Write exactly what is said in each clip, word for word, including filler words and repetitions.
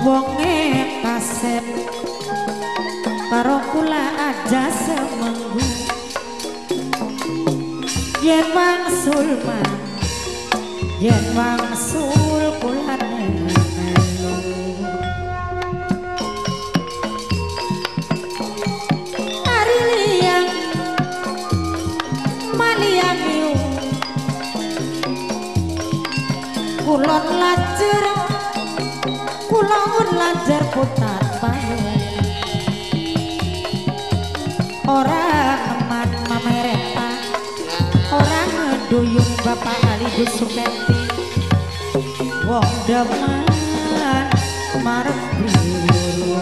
wonge kasep karo kula aja semenggu yen wangsul man yen wangsul kula melu ari liyang maliyang yu kulon lajer kulon lajer putar payung orang eman mamereta orang ngeduyung bapak Ali Gusuketi wong demen marep biru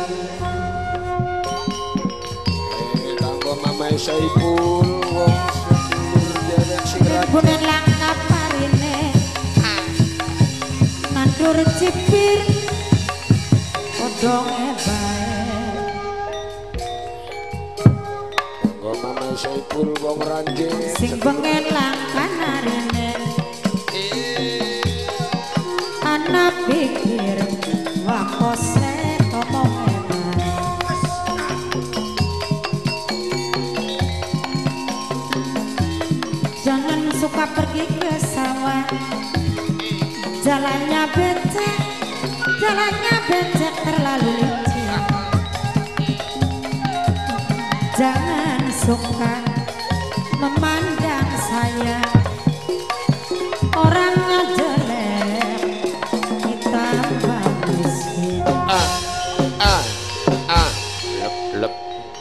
kanggo Mama Saipul wong sedulur derek sirat bunen langkap parine nandur cipir odonge bae kanggo Mama Saipul wong ranjing sing bengen langkan arine anak pikir wakose tomong hebat jangan suka pergi ke sawah jalannya becek jalannya becek terlalu licin jangan suka memandang saya orangnya jelek kita bagus ah ah ah lep lep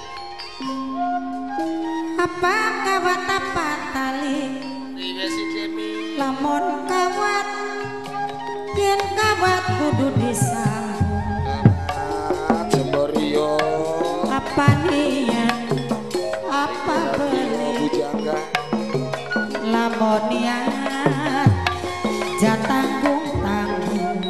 apa kawat apa tali iya si Jemi lamun kawat yen kawat kudu disambung Jemborio apa niat apa beli bujangga lamun niat jatanggung tanggung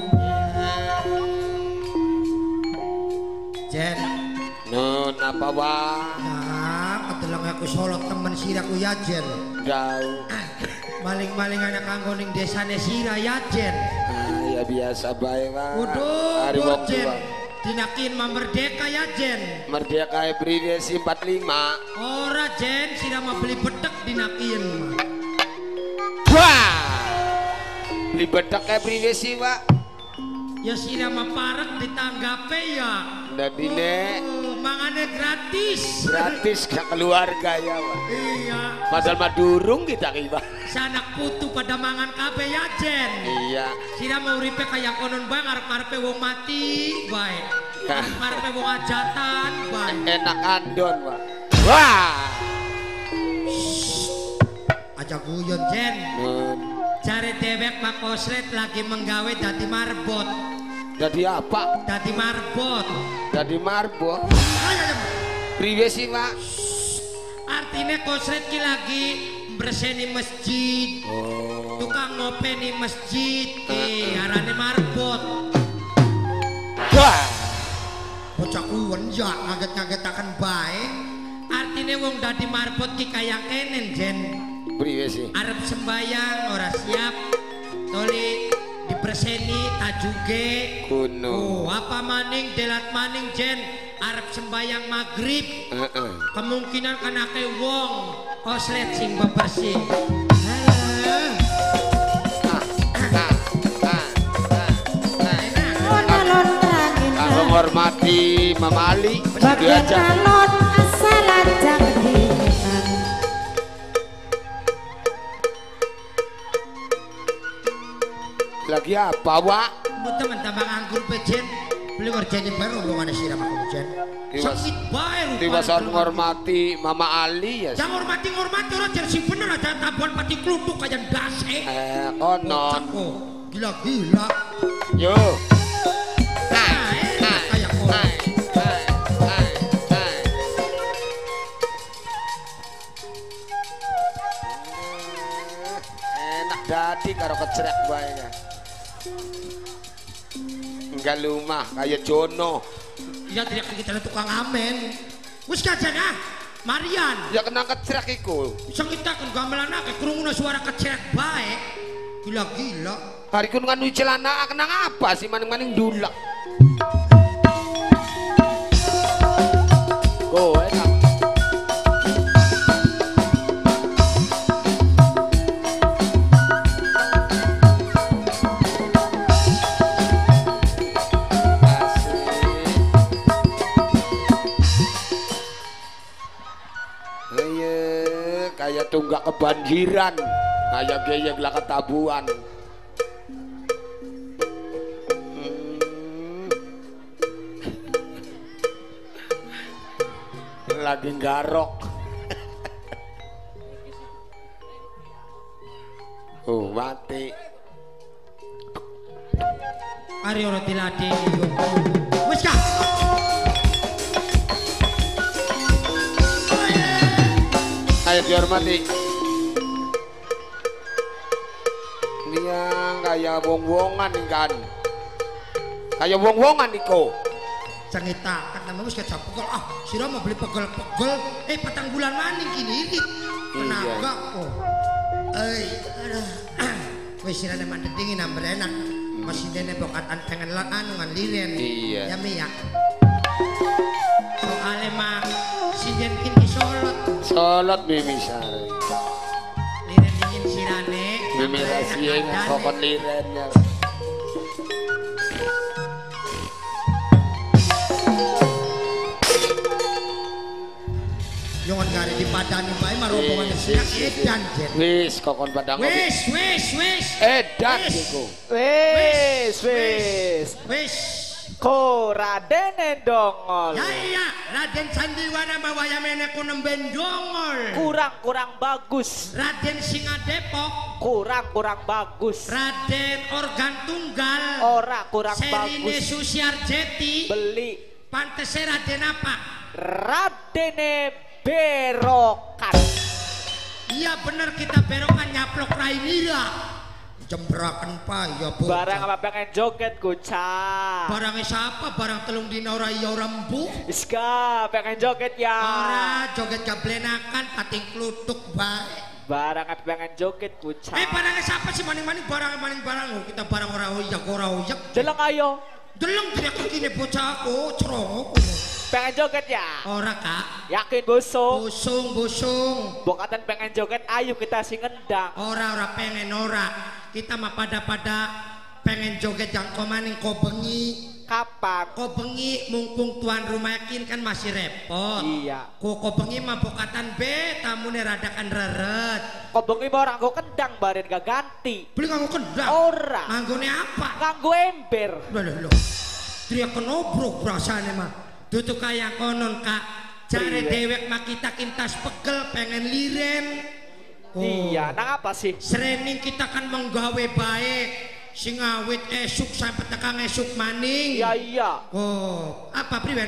Jen nun apa wah nah ketelang aku solok temen siraku ya Jen jauh maling-maling anak kanggo ning desane sira ya Jen ah ya biasa bae wah waduh hari dur wong Jen tua dinakin merdeka ya Jen merdeka privasi empat puluh lima ora Jen sira mah beli bedek dinakin wah beli bedek kayak privasi pak ya sira mah parek ditanggape ya jadi nek oh, mangane gratis gratis ke keluarga ya pak iya padahal mah durung kita kiba sanak putu pada mangan kabeh ya Jen iya sira mau uripe kaya konon bang arep-arepe wong mati bae arep-arepe wong ajatan bae enak andon pak wah aja guyon Jen nun cari dewek Pak Kosret lagi menggawe dadi marbot jadi apa dadi marbot jadi marbot ayo privasi pak artinya Kosret ki lagi berseni masjid oh tukang ngopeni masjid eh arane marbot wah bocah kuwen ya ngaget-ngagetaken bae artinya wong dadi marbot ki kaya kenen Jen privasi arep sembayang ora siap toli diperseni tajuge kuno oh apa maning delat maning Jen arep sembayang maghrib uh -uh. kemungkinan kanake wong koslet sing bebersih menghormati Mama Ali bagian kalon asal ajang dinan lagi apa wak mau temen tambah anggur pejen beli ngerjain baru hubungannya siram aku jen sakit bae tiwasan menghormati Mama Ali ya jangan hormati hormati orang jangan sing bener aja tabuan pati keluduk aja dase eh konon gila-gila yo nah enak kayak konon enak dadi karo kecerek bae kan enggak lumah kayak Jono iya tidak kita tukang amen wis kajan ah Marian ya kena kecerek iku bisa kita kan gamelan akeh krungu suara kecerek bae gila-gila hari kun kan celana kena apa sih maning-maning dulak Oh, enak. Kayak tunggak kebanjiran, kayak geyek lah ketabuan. Hmm. Lagi garok. Oh mati. Ari ora diladeni. Wis ka. Ayo dihormati. Dia kayak wong-wongan kan. Kayak wong-wongan iko. Cengita kan nama wis kecap pegel. Ah, sira mau beli pegel-pegel eh patang bulan maning kini iki. Tenaga kok. Eh, aduh. Wis sira nek mandengin amber enak. Masih dene bokatan pengen lan anu ngan liren. Iya. Ya mi ya. Soale mah sinden kini solot. Solot Mimi Sari. Liren dingin sirane. Mimi rahasia yang kokon lirennya. Jangan gari dipadani bae mah rombongan sinak edan jet. Wis kokon padang. Wis wis wis. Edan iku. Wis, wis. Wis. Ko Raden Dongol. Ya iya, Raden Sandiwara mawayamene ku nemben dongol. Kurang-kurang bagus. Raden Singa Depok. Kurang-kurang bagus. Raden Organ Tunggal. Ora kurang Serine bagus. Susiarjeti. Beli Pantese Raden apa? Raden Berokan. Iya bener kita berokan nyaplok Rainira. Jembrakan pak ya bu. Barang apa pengen joget kuca. Barangnya siapa? Barang telung dina ora iya rembu. Iska pengen joget ya. Ora joget gablenakan pating klutuk bae. Barang apa pengen joget kuca. Eh barangnya siapa sih maning-maning barang maning barang oh, kita barang ora uyak ora uyak. Deleng ayo. Deleng tidak kekini bocah aku cerong. Pengen joget ya. Ora kak. Yakin busung. Busung busung. Bokatan pengen joget ayo kita sing ngendang. Ora ora pengen ora. Kita mah pada-pada pengen joget yang kau maning kau bengi. Kapan? Kau bengi mumpung tuan rumah yakin kan masih repot. Iya. Kau kau bengi mah bokatan be tamu radakan reret. Kok bengi mau orang gue kendang barin gak ganti. Beli nganggo kendang. Ora. Nganggone apa? Nganggo ember. Loh loh loh. Teriak kenobrok perasaan mah. Tutu kayak konon kak. Cari dewek mah kita kintas pegel pengen liren. Oh. Iya, nang apa sih? Serening kita kan menggawe baik. Sing awit esuk sampai tekan esuk maning. Iya iya. Oh, apa priwen?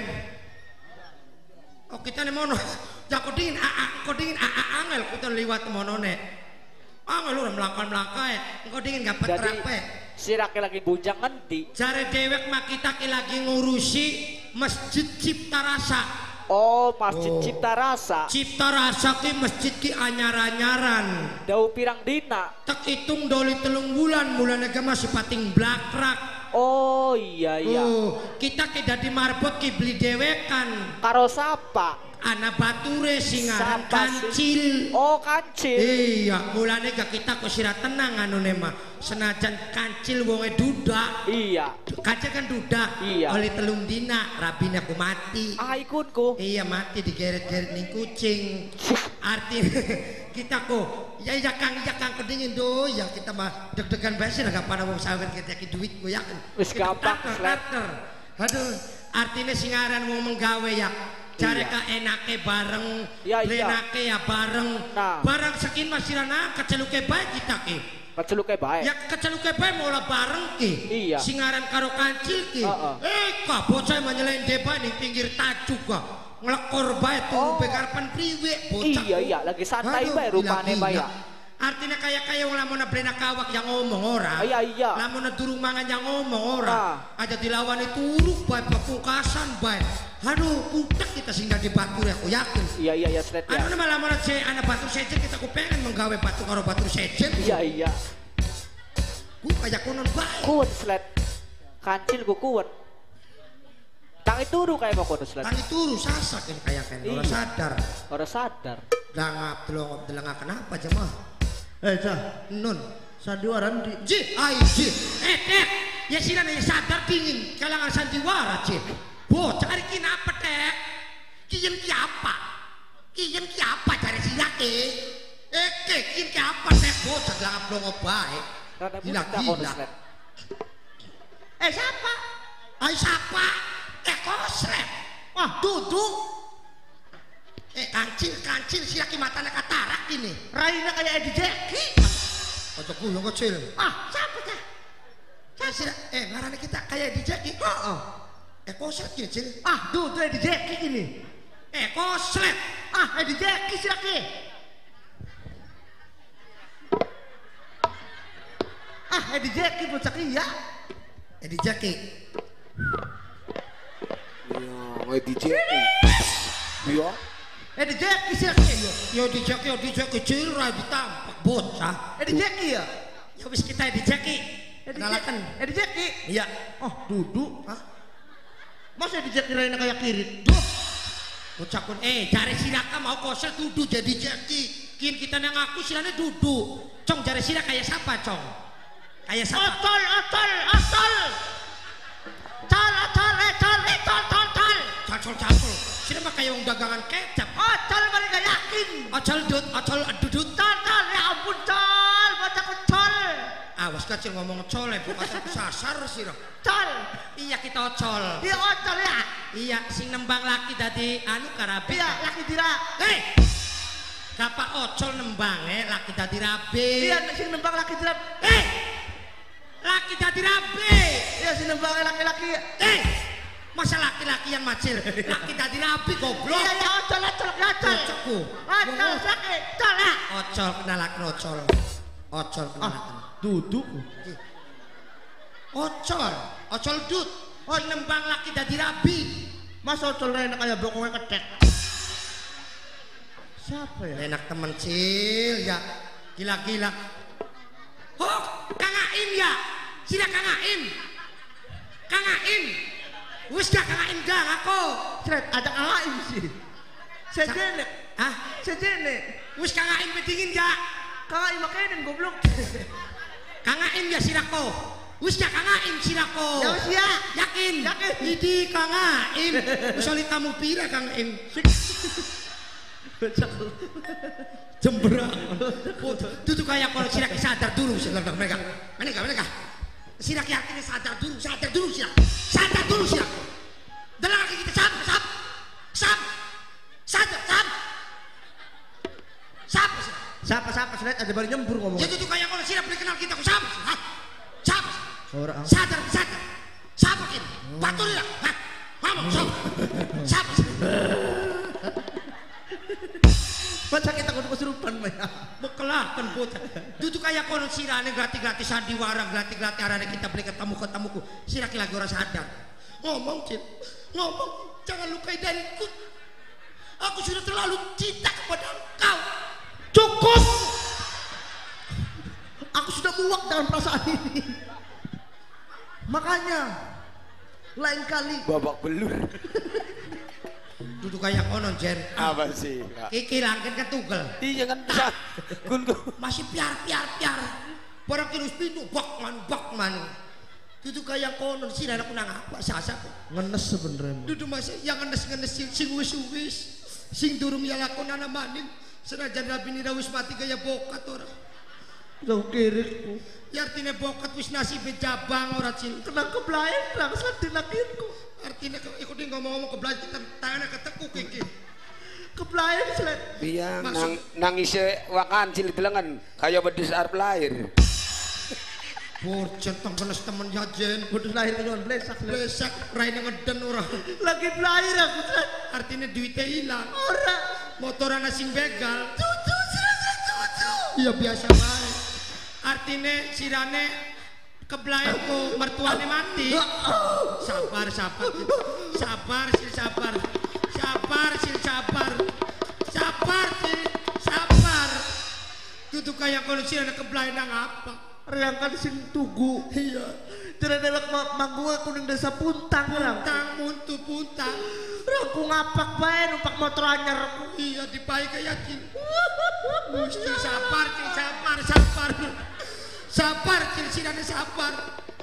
Oh kita nih mono. Ya kau dingin, aa, kau dingin, aa, angel kita liwat mono nek. Angel udah melangkah melangkah ya. Kau dingin gak petrape. Si Raki lagi bujang ngendi. Cari dewek mah kita lagi ngurusi masjid Cipta Rasa. Oh, Masjid Oh. Cipta Rasa. Cipta Rasa ki masjid ki anyar-anyaran. Dau pirang dina. Tak hitung doli telung bulan bulan aja masih pating blakrak. Oh iya iya. Oh, kita ki dadi marbot ki beli dewekan. Karo sapa? Anak bature singaran Sapa sih? kancil. Oh kancil. Iya, mulane gak kita kok sira tenang anu nema. Senajan kancil wonge dudak. Iya. Kancil kan dudak. Iya. Oleh telung dina rabine aku mati. Ah ikunku. Iya mati digeret-geret ning kucing. Artinya kita kok ya ya Kang ya Kang kedingin do ya kita mah deg-degan bae sih gak pada wong sawer kita ki duit ku yakin. Wis gampang, Slet. Aduh, artinya singaran wong menggawe ya. Cari ka enake bareng, Iya, iya. enake ya bareng. Nah. Barang sekin masirana keceluke bae kita ki. Keceluk bae. Ya keceluke bae mola bareng ki. Iya. Singaran karo kancil ki. Heeh. Eh ka bocah menyelende bae ning pinggir tajuk ka. Nglekor bae Oh. tuh begarpan priwe bocah. Iya iya lagi santai Aduh, bae rupane gila, bae gila. ya. Artinya kayak kayak wong lamun blena kawak yang ngomong ora. Iya iya. Lamun durung mangan yang ngomong ora. Ah. Aja dilawan itu uruk bae pepungkasan bae. Aduh, putek kita singgah di batu ya, aku yakin. Iya iya iya Slet ya. Anu malah malah saya anak batu sejen kita ku pengen menggawe batu karo batu sejen. Iya iya. Ku kayak konon bae. Kuat Slet. Kancil ku kuat. Tangi turu kayak kok kudu slet. Tangi turu sasak ini kayak kan ora Iya. sadar. Ora sadar. Dangap delongop delengak kenapa jemaah? Eh cah, Nun. sandiwaran di Ji, ai ji. Eh, eh. Ya sira nih sadar dingin kalangan sandiwara, Ji. Bocah hari ki apa, Tek? Kiyen ki apa? Kiyen ki apa cari sira ke? Eh, ke kiyen ki apa, Tek? Bocah delengap delongop bae. Rada Gila, buta kono gila. slet. Eh, siapa? Ai siapa? Eh, koslet. Wah, duduk. Eh, kancil, kancil sira ki matanya katarak ini. Raina kayak Edi Jeki. Ojo kuyung kecil. Ah, siapa cah? Saya sira eh ngarane kita kayak di Jeki. Heeh. Eh koslet ki, Cil. Ah, duh tuh Edi Jeki ini. Eh koslet. Ah, Edi Jeki silaki. Ah, Edi Jeki bocah iya. Eh di Jeki. Ya, di Jeki. Iya. Edi Jeki silaki. Yo di Jeki, yo di Jeki Cil ra ditampak bocah. Edi Jeki ya. Ya wis kita di Jeki. Edi Kenalakan. Jeki. Edi Jeki. Iya. Oh, duduk. Hah? Masa Edi Jeki Raina kayak kirit? Duh. Bocah kun eh cari siraka mau koslet duduk jadi Jeki. Kin kita nang aku silane duduk. Cong cari sira kayak siapa, Cong? Kayak siapa? Otol, otol, otol. Cal, otol, eh, cal, eh, cal, cal, cal. Cacol cacol. Sira mah kayak wong dagangan kecap. Otol mereka yakin. Ocol dut, ocol dudut. Cal, cal, ya ampun, cal. Bocah kecol. Awas kecil ngomong cole bukan kesasar sih dong. Cal. Iya kita ocol. Dia otol ya. Iya sing nembang laki tadi anu karabe. Iya, laki dira. Hei, kapak ocol nembang eh laki tadi rabe. Iya, sing nembang laki dira. Hei, laki tadi rabe. Iya, sing nembang laki-laki. Hei, masa laki-laki yang macil? Laki tadi rabe goblok. Iya, ya ocol, ocol, ocol. Ocokku. Ocol, sakit, ocol ya. Ocol kenalakan ocol. Ocol kenalakan. Duduk. Ocol, ocol dut. Oh nembang laki tadi rabi. Masa ocol Raina kayak bokongnya ketek. Siapa ya? Enak temen Cil ya. Gila-gila. Oh, Kang Aim ya. Sila Kang Aim. Kang Aim. Wis gak Kang Aim gang aku. Sret, ada Aim sih. Sejene. Hah? Sejene. Wis Kang Aim bedingin ya. Kang Aim makainin goblok. Kang Aim ya sirako. Wis gak Kang Aim sirako. Ya wis ya. Yakin? Yakin. Idi Kang Aim. Wis oli kamu pira Kang Aim. Jembrang. Tutu kayak kalau sirak sadar dulu sirak mereka. Mereka mereka. Sirak yakin sadar dulu, sadar dulu sirak. Sadar dulu sirak. Dalam kaki kita sap, sap, sap, sadar, sap, sap. Siapa siapa Sret ada baru nyembur ngomong. Jadi tuh kayak kalau sirak beli kenal kita, sap, sap, sap. Orang. Sadar, sadar. Sap makin. Batul ya. Hah? Ngomong, sap, sap. Baca kita kudu kesurupan mah. Bekelakan bocah. Duduk kayak kono sirane gratis-gratis sandiwara, gratis-gratis arane kita beli ketemu-ketemuku. Siraki lagi orang sadar. Ngomong, Cil. Ngomong, jangan lukai dariku. Aku sudah terlalu cinta kepada engkau. Cukup. Aku sudah muak dengan perasaan ini. Makanya lain kali Babak belur. Duduk kayak kono, Jen. Apa sih? Kiki langkin ketugel. Iya kan bisa. Kun Masih piar-piar-piar. Barang kirus pintu, bak man, bak man. Duduk kayak kono, sirane aku nang apa sasa. ngenes sebenarnya. Duduk masih yang ngenes-ngenes sing sing wis-wis. Sing durung ya lakon ana maning. Senajan rabi nira wis mati kaya bokat ora. Jauh kirikku. Ya artinya bokat wis nasibe jabang ora Cil. Tenang kebelayan, langsung dilakirku. Artinya ikut dia ngomong-ngomong ke belakang kita tangannya ketekuk kiki. Kebelayan Sret. Iya Maksud- nang nangis wakan cilik telengan kayak bedis arep lahir. Borjen tong penes temen ya Jen. Budus lahir kenyon blesak Sret. Blesak raine ngeden ora. Lagi belayan aku Sret. Artinya duitnya hilang. Ora. Motoran sing begal. Cucu Sret, cucu. Iya biasa bae. Artinya sirane kebelayanku mertuane mati. Sabar, sabar. Sabar, sil sabar. Sabar, sil sabar. Sabar, sil sabar. Tutu kayak kalau sirane kebelayan nang apa? Reangkan sing tugu. Iya. Tidak dewek manggunga kuning desa puntang orang. Puntang muntu puntang. Aku ngapak bae numpak motor anyar. Iya dipae kaya Cil. Mesti sabar Cil, sabar, sabar. Sabar Cil, sirane sabar.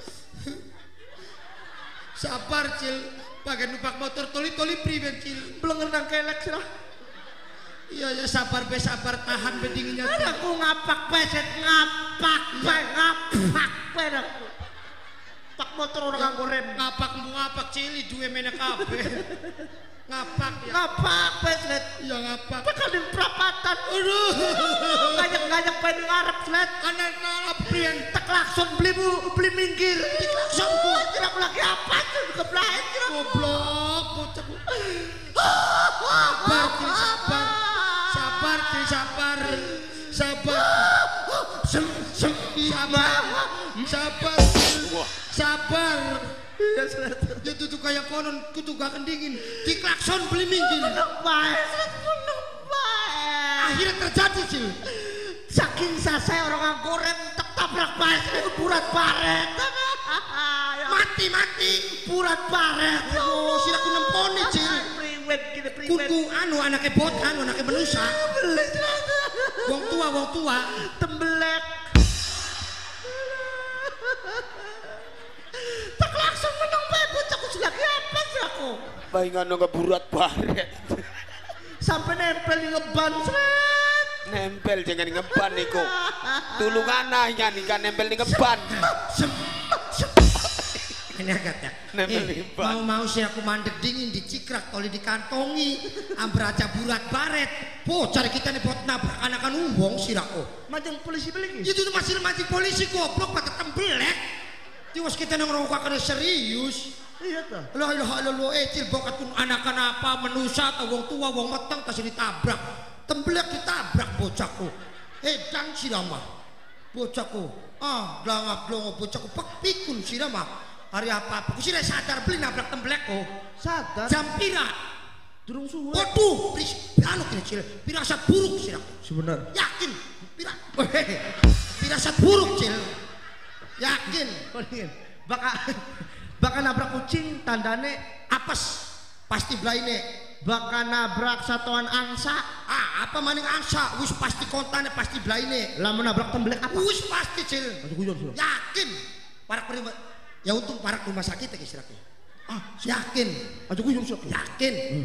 Sabar Cil, pakai numpak motor toli-toli priwen Cil. Blenger nang kelek sirah. Iya ya sabar be sabar tahan be dinginnya. Aku ngapak bae set ngapak bae ngapak bae aku. Pak motor orang nganggo rem. Ngapak mu ngapak Cili duwe mene kabeh. Ngapak ya. Ngapak bae set. Ya ngapak. Tekadin perapatan. Aduh. Ngajak-ngajak bae di ngarep set. Anak ngarep priwen Tak lakson beli bu beli minggir. klakson ku. Kira aku lagi apa tuh kebelain kira. Goblok bocah. Sabar Cil, sabar. Sabar Cil, sabar. Sabar. Sem sem sabar. Sabar. Sabar. Iya set. Ya tuh kayak konon kutu gak kendingin. Di klakson beli minggir. Bae set meneng bae. Akhirnya terjadi Cil. Saking sasai orang nganggo rem tak tabrak bae itu burat baret. Mati mati. Burat baret. Oh, sila ku nemponi Cil. Priwet gini priwet. Kudu anu anaknya bot anu anaknya manusia. Wong tua wong tua. Tembelek. Tak langsung menang bae bocahku lagi apa sih aku? Baingan ngeburat baret. Sampai nempel di ngeban seret. Nempel jangan ngeban niku. Tulungan nanya nih kan nempel di ngeban. Ini agak ya. Eh, mau-mau sih aku mandek dingin dicikrak toli dikantongi amberaja burat baret. Po cari kita nih buat nabrak anakan umbong sirako. Majang polisi beli. Itu tuh masih mati polisi goblok pada tembelek. Tiwas kita nang rongkak kena serius. Iya tuh. Lah ilah lo eh Cil bokat pun anakan apa menusa atau wong tua wong matang kasih ditabrak. Tembelek ditabrak bocahku. Eh dang sirama. Bocahku. Ah, glangap glongo bocahku pak pikun sirama. Hari apa-apa, aku sih sadar beli nabrak tembelek kok. Sadar. Jam pira? Durung suwe. Waduh, anu kira Cil, pirasat buruk sih aku. Sebenar. Yakin, pira, pirasat buruk Cil. Yakin. Baka baka nabrak kucing tandane apes, pasti blaine. Baka nabrak satuan angsa. Ah, apa maning angsa? Wis pasti kontane pasti blaine. Lamun nabrak tembelek apa? Wis pasti Cil. Yakin. Para prima. Ya untung parak rumah sakit ya kira ah yakin aja gue sok yakin hmm.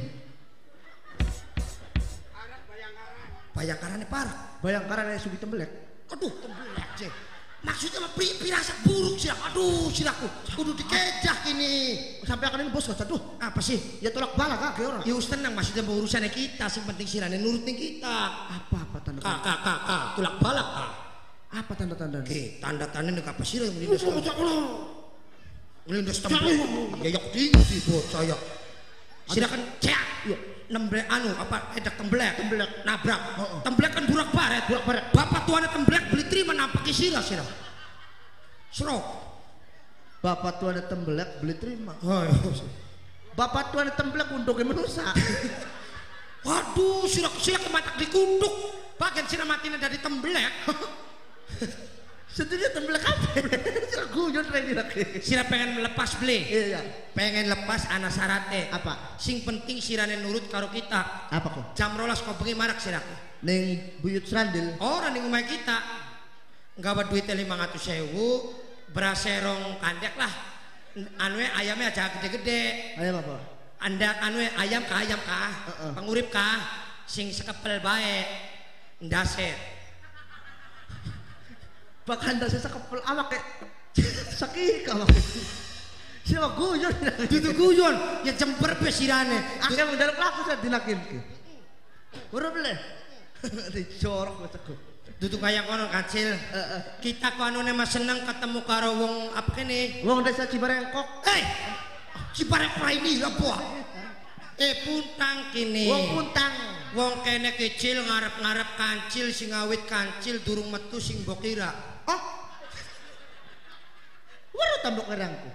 Bayangkarannya parak Bayangkarannya sugi tembelek aduh tembelek cek maksudnya mah pirasat buruk sih aduh siraku kudu dikejah ini sampai akan ini bos aduh apa sih ya tolak balak kak orang ya us tenang maksudnya urusannya kita sih penting sirane nurutin kita apa apa tanda kak kak kak kak tolak balak kak apa tanda-tanda oke tanda-tanda nek apa sih yang melindas melindas tembelek ya yak tinggi bocah ya silakan cek nemblek anu apa edak tembelek tembelek nabrak tembelek kan burak baret burak baret bapak tuane tembelek beli terima nampaki sirah sirah serok bapak tuane tembelek beli terima oh, bapak tuane tembelek unduknya menusa waduh sirah sirah kematak dikunduk bagian sirah matinya dari tembelek setuju tembelek apa? Sirah guyon lagi lagi. Sirah pengen melepas beli. Iya. Pengen lepas anak syaratnya. Apa? Sing penting sirane nurut karo kita. Apa kok? Jam rolas kau bengi marak sirahku. Neng buyut serandil. Orang ning omah kita. Nggawa duit lima ratus ribu, beras serong kandek lah. Anue ayamnya aja gede-gede. Ayam apa? Anda anue ayam ka ayam ka. Uh -uh. Pengurip ka. Sing sekepel bae. Ndaset. Bahkan dah saya kepel awak kayak sakit awak. Siapa guyon? Dudu guyon, ya jemper pe sirane. Akhirnya mendadak laku saya dinakin. Ora boleh. Dicorok bocahku. Dudu kaya kono kacil. Kita kono mas seneng ketemu karo wong apa kene? Wong desa Cibarengkok. Eh, Cibarengkok ini apa? Eh puntang kene. Wong puntang. Wong kene kecil ngarep-ngarep kancil sing awit kancil durung metu sing mbok kira. Oh. Waru tambok kerangku.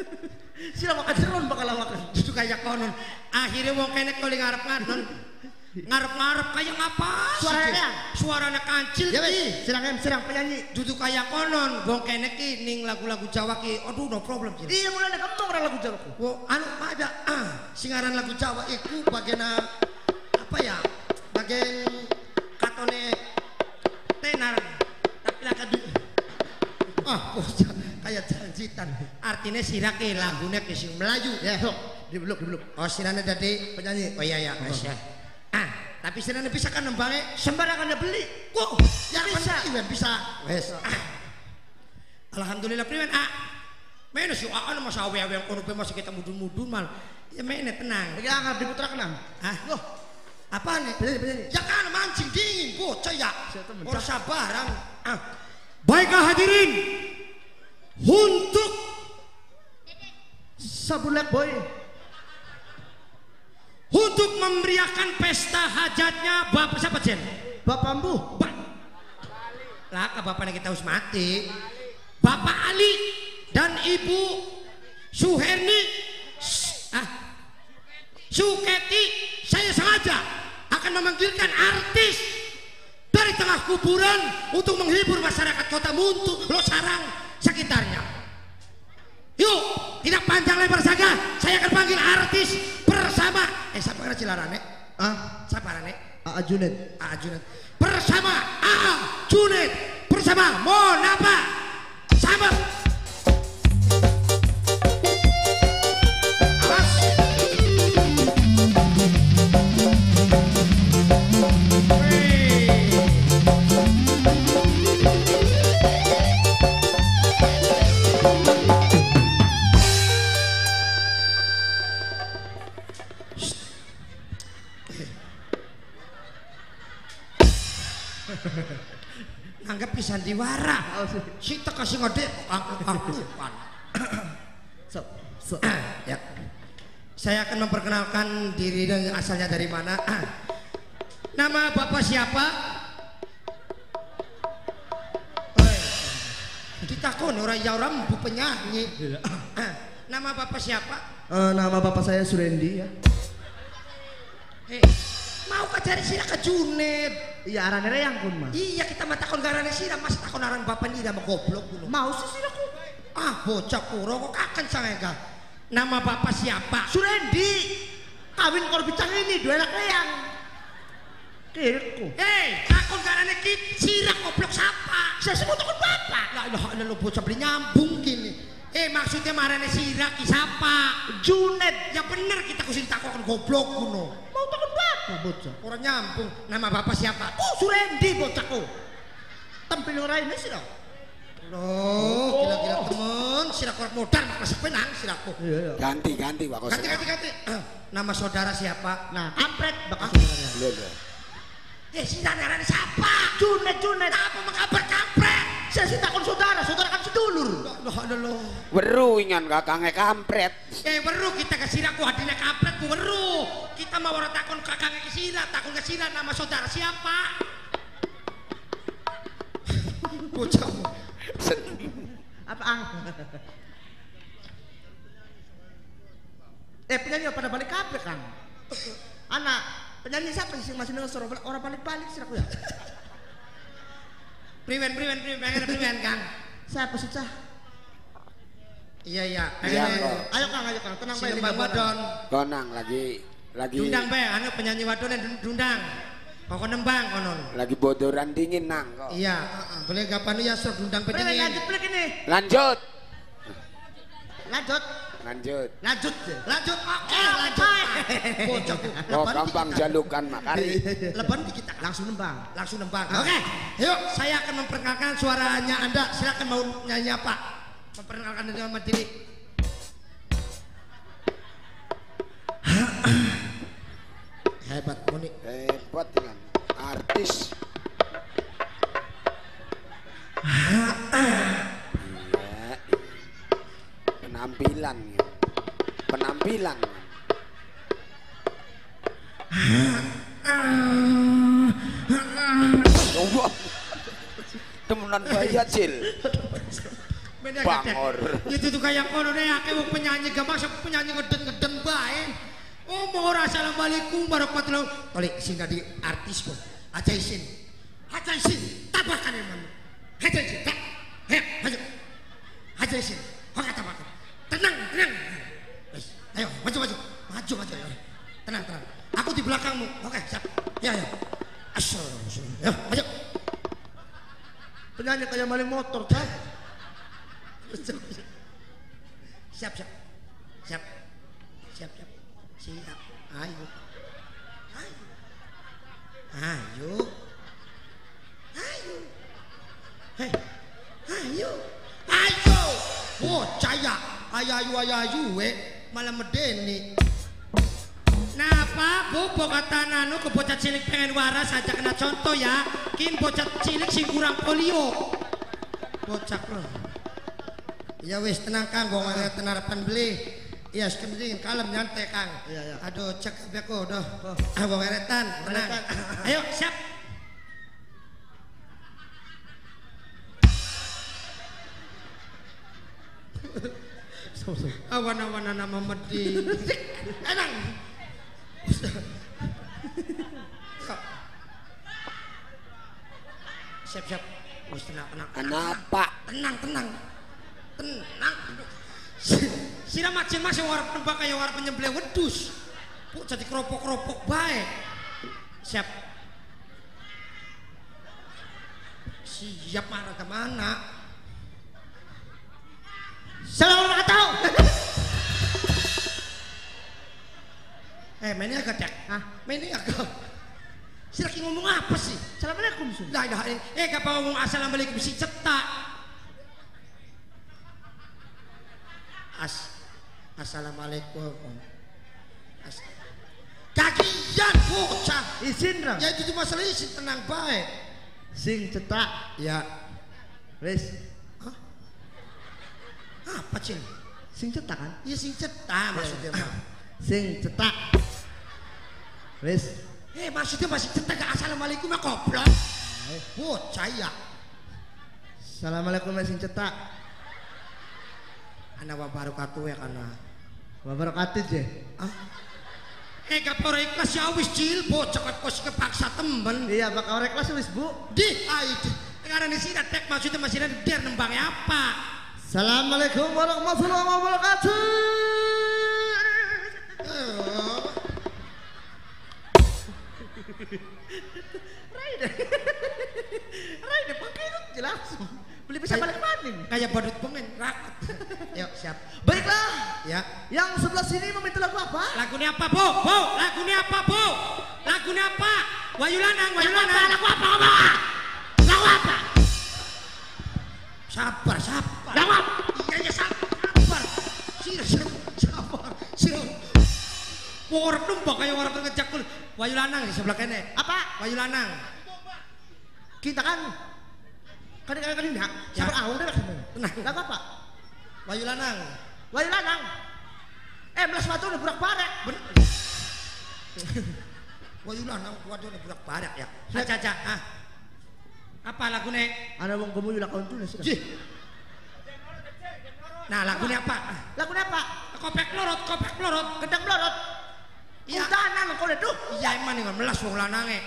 Sila makan seron bakal lawakan. Dudu kaya konon. Akhirnya wong kene kali ngarep-ngarep ngarep-ngarep kayak ngapa? Suaranya? Suaranya kancil Ya ki. wis, serang serang penyanyi. Duduk kayak konon, bong kene ki ning lagu-lagu Jawa ki. Aduh, no problem Cil. Iya mulai ngomong ora lagu Jawa. Wo, anu ada ah, singaran lagu Jawa iku bagian apa ya? Bagian katone tenar. Tapi lah kadu. Ah, oh, kayak janjitan. Artinya sirake lagune ki sing Melayu. Ya, sok. Dibeluk dibeluk. Oh, sirane dadi penyanyi. Oh iya ya, Mas ya. Ah, tapi sirane bisa kan nembange Sembarangan anda beli. wow, ya Bisa. bisa, bisa. Wes. Ah. Alhamdulillah priwen ah. Mene si Aan mas awe-awe yang kono pe masih kita mudun-mudun mal. Ya mene tenang. Lagi angkat diputra kenang. Ah, loh. Apa nih? Penyanyi penyanyi. Ya kan mancing dingin bocah ya. Saya temen. Ora sabarang. Ah. Baiklah hadirin. Untuk Sabulek boy. untuk memeriahkan pesta hajatnya Bapak siapa Jen? Bapak Ambu. Ba lah ke bapaknya kita harus mati. Bapak Ali dan Ibu Suherni ah, Suketi, saya sengaja akan memanggilkan artis dari tengah kuburan untuk menghibur masyarakat Kota Muntu, Losarang, sekitarnya. Yuk, tidak panjang lebar saja, saya akan panggil artis bersama eh siapa kena Cilarane? Ah, Siapa Rane? A Junet. A Junet bersama A Junet bersama Monapa sama awas anggap sandiwara. Si teka sing ngode aku kan. So, so. Ya. Saya akan memperkenalkan diri dan asalnya dari mana. Nama Bapak siapa? Ditakon orang ya orang bu penyanyi. Nama Bapak siapa? Uh, nama bapak saya Surendi ya. Hei, mau ke cari sira ke Junet. Iya arane reyang pun mas. Iya kita mah takon garane sira mas takon aran bapak ni sama goblok kuno. Mau sih siraku. Ah bocah kuro kok kaken sangega. Nama bapak siapa? Surendi. Kawin kor bicang ini dua anak reyang. Kirku. Hei, takon garane ki sira goblok siapa? Saya sebut takon bapak. Lah ilah lo bocah beli nyambung gini. Eh maksudnya marane sira ki siapa? Junet. Ya bener kita kusin takon goblok kuno. Mau takon bapak bocah. Orang nyambung. Nama bapak siapa? Oh Surendi bocahku. Tampil orang ini sih dong. Loh, gila-gila temen, sira korek modal masuk penang siraku. Iya iya. Ganti ganti Pak Kos. Ganti ganti ganti. Nama saudara siapa? Nah, kampret bakal saudaranya. Lho lho. Eh sira narane siapa? Junet Junet. Apa mengkabar kampret? Saya sih takon saudara, saudara kan sedulur. Loh loh loh. Weru ingan kakange kampret. Eh weru kita ke sira ku hadine kampret ku weru. Kita mau ora takon kakangnya ke sira, takon ke sira nama saudara siapa? Bocah. Apa ang? Eh penyanyi pada balik kabeh kan? Anak penyanyi siapa sih masih dengar suara orang balik-balik sih aku ya? Priwen priwen priwen pengen priwen Kang. Siapa sih cah? Iya iya. Iya, pengen- kok. Ayo Kang, ayo Kang, tenang Si bae Lembang Wadon. Konang lagi lagi Dundang bae anu penyanyi wadon yang dundang. Kok nembang konon. lagi bodoran dingin nang kok. Iya, boleh kapan ya sok dundang Penyanyi penyanyi. lanjut balik ini. Lanjut. Lanjut. Lanjut. Lanjut. Lanjut, oke, Eh, lanjut. oke. Bocahku. Oh gampang jalukan makari. Leban di kita Langsung nembang. langsung nembang. Oke, yuk saya akan memperkenalkan suaranya Anda. Silakan mau nyanyi apa? Memperkenalkan diri sama diri. Hebat Moni. Hebat kan. Artis. Iya. Penampilan. ya. Penampilan. Oh, temenan bayat Cil. Bangor. Itu tuh kayak kono deh, akeh wong penyanyi gak masuk penyanyi ngeden-ngeden bae. Oh ngomong ora assalamualaikum warahmatullahi tolek sing dadi artis kok aja isin aja isin tabahkan imam aja isin tak heh maju aja isin kok kata makan tenang tenang ayo maju maju maju maju ya tenang tenang aku di belakangmu oke siap ya ya assalamualaikum ya maju penyanyi kayak maling motor cah siap siap siap siap siap siap ayo ayo ayo ayo hei ayo ayo bocah ya ayo ayo ayo we malah medeni napa bu kata nanu ke bocah cilik pengen waras aja kena contoh ya kin bocah cilik sing kurang polio bocah lo ya wis tenang Kang gua ngeliat tenarapan beli iya sekenting kalem nyantai Kang iya iya aduh cek beko doh ah gua ngeretan tenang ayo siap awan-awan nama medin enang siap-siap wis tenang tenang Kenapa? tenang tenang tenang sira macin mas yang warap nembak kayak warap penyembelih wedus kok jadi keropok-keropok baik siap siap marah kemana Assalamualaikum eh mainnya agak dek hah mainnya agak si laki ngomong apa sih Assalamualaikum sun dah dah eh kapal ngomong assalamualaikum si cetak As assalamualaikum As kagian bocah izin dong ya itu masalah izin tenang baik sing cetak ya wis hah apa cil sing cetak kan iya sing cetak maksudnya mah sing cetak wis eh maksudnya masih cetak gak assalamualaikum ya goblok bocah ya assalamualaikum sing cetak anak wabarakatuh ya karena wabarakatuh je ah eh kapal ikhlas ya wis cil bocah kos kepaksa temen iya bakal reklas wis bu di itu karena di sini tek maksudnya masih ada der nembangnya apa assalamualaikum warahmatullahi wabarakatuh Rai deh Rai deh pakai itu jelas beli bisa balik maning kayak badut pengen rapat yuk siap baiklah ya yang sebelah sini meminta lagu apa lagunya apa bu bu lagunya apa bu lagunya apa Wahyu Lanang Wahyu Lanang lagu apa apa lagu apa sabar sabar lagu apa iya iya sabar sabar sir sabar sir orang numpang kayak orang ngejak Wahyu Lanang di sebelah kene apa Wahyu Lanang kita kan kan kan kan enggak sabar awang deh tenang lagu apa Wahyu Lanang Wahyu Lanang eh belas batu udah burak barek Wahyu Lanang waduh udah burak barak ya aja aja ah apa lagunya ada wong kamu yulah kawan tuh Jih. Nah lagunya apa lagunya apa kopek lorot kopek lorot gendang melorot iya udahan kau tuh iya emang nih melas wong lanangnya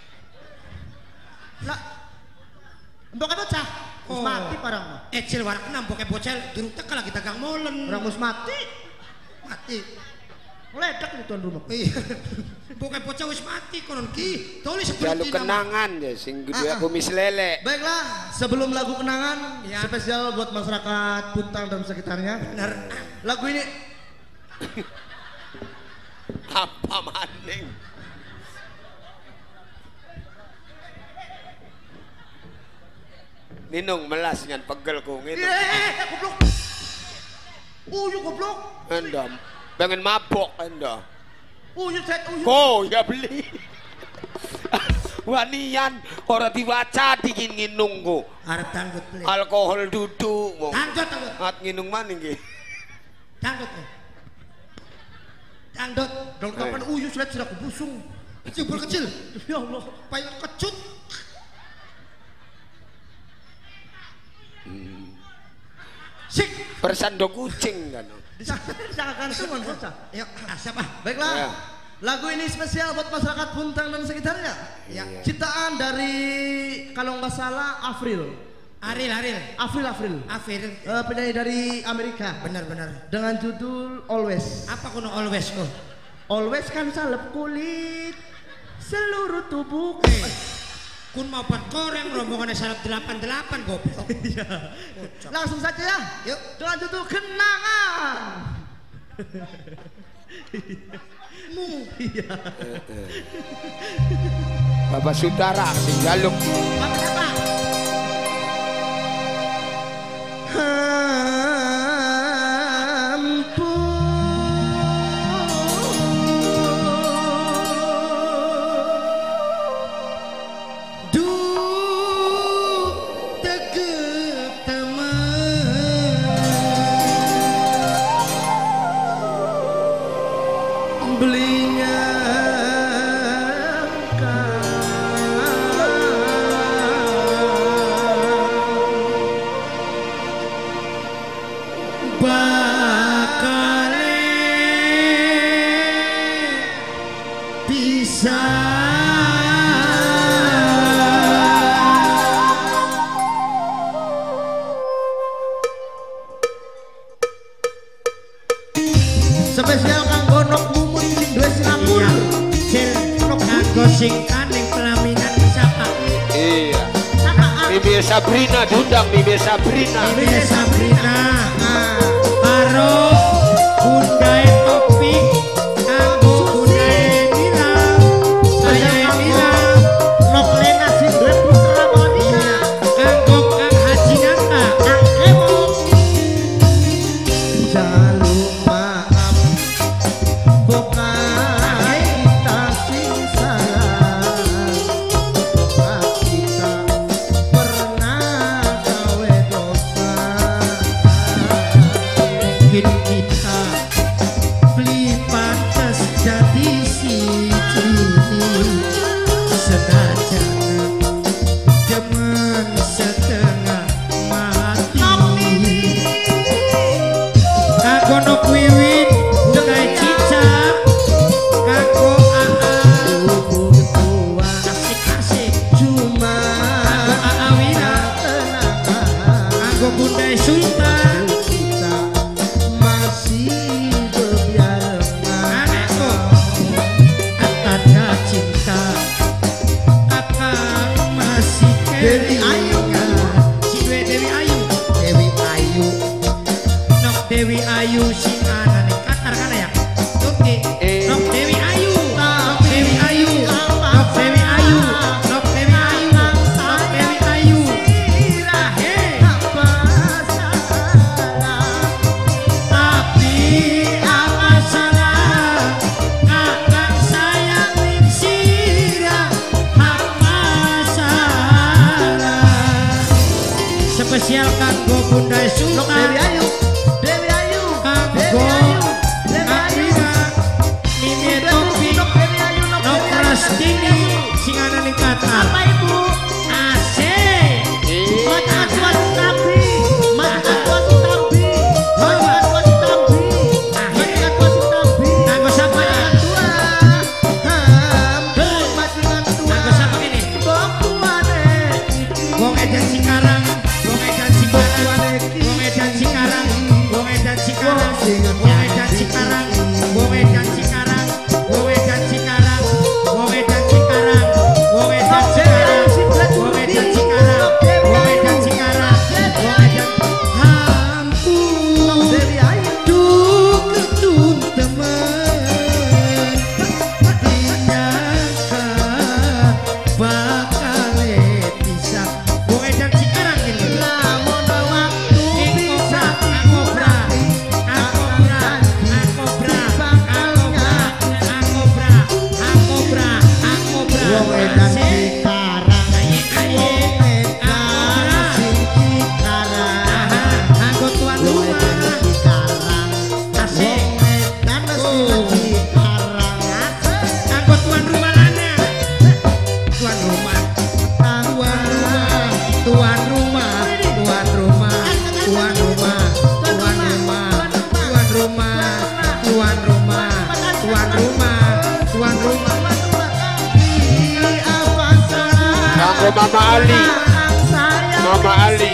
lah mbok bocah mus mati parang mah eh cil warak enam pokoknya bocel durung teka lagi dagang molen orang mus mati mati meledak di tuan rumah iya pokoknya bocah wis mati konon ki tulis Jaluk kenangan ya sing gede aku mis lele. baiklah sebelum lagu kenangan ya. spesial buat masyarakat Puntang dan sekitarnya bener lagu ini Apa maning? Ninong melas dengan pegel ku gitu. eh goblok uyu goblok Enda pengen mabok enda. uyu set uyu Oh ya beli. Wanian ora diwaca dingin nginung ku. arep dangdut beli Alkohol duduk wong. dangdut dangdut At nginung maning ki. dangdut nih dangdut dong kapan uyu set sudah kubusung jebol kecil ya Allah paling kecut sik Bersandok kucing kan. disangka gantungan bocah yuk ah, siapa baiklah Ya. Lagu ini spesial buat masyarakat Buntang dan sekitarnya. Ya. Ciptaan dari kalau nggak salah Afril. Aril, Aril. Afril, Afril. Afir. Eh, penyanyi dari Amerika. Benar-benar. Dengan judul Always. Apa kuno always kok? Always kan salep kulit seluruh tubuh. Eh, kun mau buat koreng rombongannya salep delapan delapan goblok. Iya. Langsung saja ya. Yuk. Dengan judul Kenangan. Mu. Iya. Bapak Saudara sing jaluk. Bapak siapa? Spesial kanggo nok mumun sing duwe Singapura. Sil nok kanggo sing kaning pelaminan siapa? Iya. Bibi Sabrina diundang Bibi Sabrina. Bibi Sabrina. Karo Bundai Topik kanggo Bundai Mila. Saya Mila. Nok Lena sing duwe putra Monica. Kanggo Kang Haji Nanta. Kang Kemo. Jaluk maaf bukan kita sing salah, kita pernah gawe dosa. Mungkin kita beli pantas jadi siji senajan demen setengah mati. Kanggo nok wiwit Bundai Cica, kanggo Aa Tua asik-asik, cuma kanggo Aa Wira, tenaga kanggo Bundai Sultan. kita masih berbiarengan. Aneh kok katanya cinta akan masih Dewi Ayu. si Dewi Dewi Ayu Dewi Ayu nok Dewi Ayu sing ana ning Qatar kan ya oke Eh. nok Dewi Ayu nok Dewi Ayu nok Dewi Ayu nok Dewi Ayu nok Dewi Ayu ahe apa salah tapi apa salah kakang sayang ning sirah apa salah spesial kanggo Bundai Nok Dewi Sultan Ayu Dewi Ayu kanggo Dewi Ayu Dewi Ayu Akira Mimi Topi Nok Dewi Ayu Nok Nok Dewi Ayu Rastini sing ana ning Qatar apa ibu asik Makan buat Nabi Makan buat Nabi Makan buat Nabi Makan buat Nabi kanggo sapa ya tua hampir majikan tua kanggo sapa ini Bokuane wong edan Cikarang wong edan Cikarang wong edan Cikarang wong edan Cikarang wong edan Cikarang wong edan Cikarang wong edan Cikarang wong edan Cikarang wong edan Cikarang Kanggo Mama Ali. Mama Ali.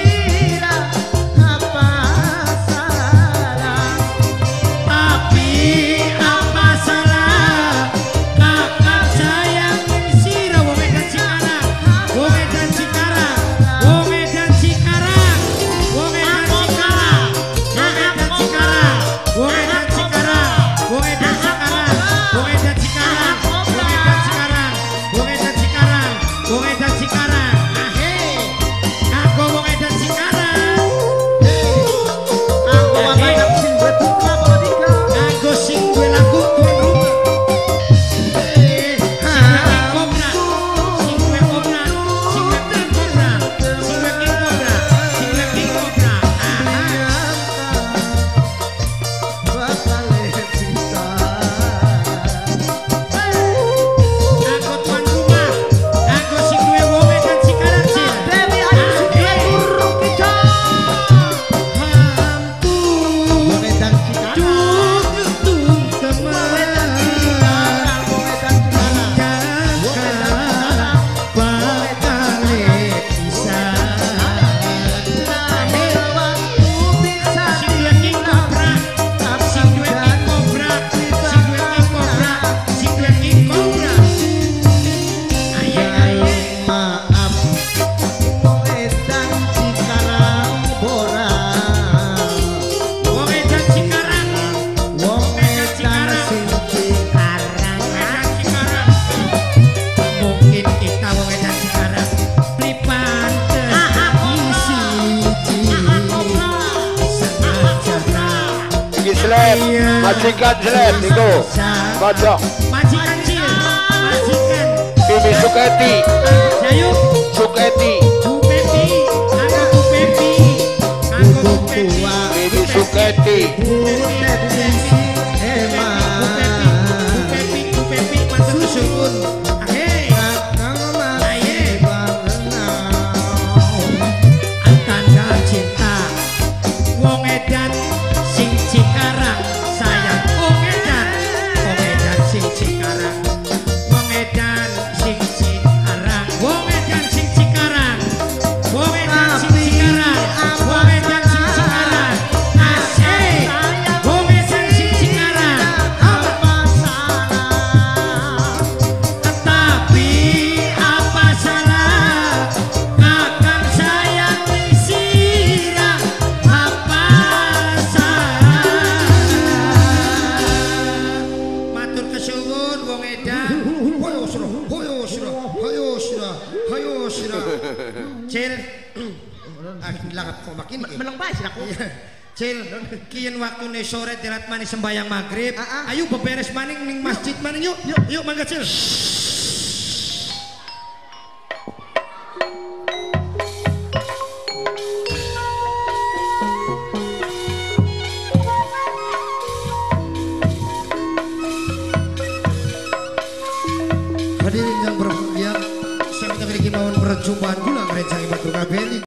Majikan jelek niku. Pojok. Majikan cil. Majikan. Bibi Suketi. Jayuk. Suketi. Bu Pepi. Kanggo Bu Pepi. Kanggo Bu Pepi. Bibi Suketi. Bu Pepi. Ema. Bu Pepi. Bu Pepi. Bu Pepi. Matur suwun. Ahe. Aye. Tanda cinta. Wong edan sing Cikarang. Sayang wong edan, wong edan sing Cikarang, wong edan sing Cikarang, wong edan sing Cikarang, wong edan sing Cikarang, wong edan sing Cikarang, asik, wong edan sing Cikarang, apa salah? Tetapi apa salah? Kakang sayang sirah, apa salah? Matur kesuwun wong edan. Hoyo sira, hoyo sira, hoyo sira, hoyo sira. Cil. Ah, langap kok makin iki. Meneng bae siraku. Cil, kiyen waktune sore tirat maning sembayang magrib. Ayo beberes maning ning masjid maning yuk. Yuk, yuk mangga Cil. Hadirin yang berbahagia, saya minta beri kemauan perjumpaan gula gereja Ibadah Kabeli.